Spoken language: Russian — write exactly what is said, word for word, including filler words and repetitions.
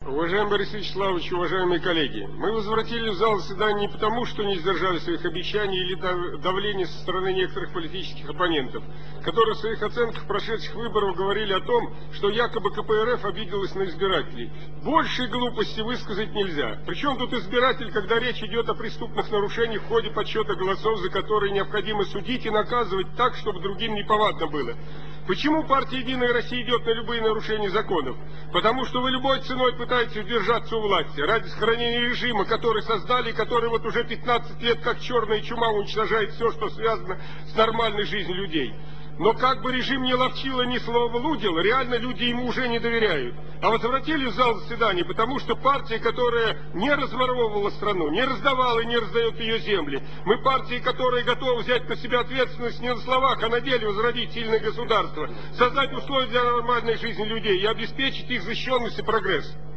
Уважаемый Борис Вячеславович, уважаемые коллеги, мы возвратили в зал заседания не потому, что не сдержали своих обещаний или давления со стороны некоторых политических оппонентов, которые в своих оценках прошедших выборов говорили о том, что якобы ка пэ эр эф обиделась на избирателей. Большей глупости высказать нельзя. Причем тут избиратель, когда речь идет о преступных нарушениях в ходе подсчета голосов, за которые необходимо судить и наказывать так, чтобы другим неповадно было. Почему партия «Единая Россия» идет на любые нарушения законов? Потому что вы любой ценой пытаетесь удержаться у власти ради сохранения режима, который создали, который вот уже пятнадцать лет как черная чума уничтожает все, что связано с нормальной жизнью людей. Но как бы режим не ловчило, ни слова блудил, реально люди ему уже не доверяют. А возвратили в зал заседаний, потому что партия, которая не разворовывала страну, не раздавала и не раздает ее земли. Мы партия, которая готова взять на себя ответственность не на словах, а на деле возродить сильное государство, создать условия для нормальной жизни людей и обеспечить их защищенность и прогресс.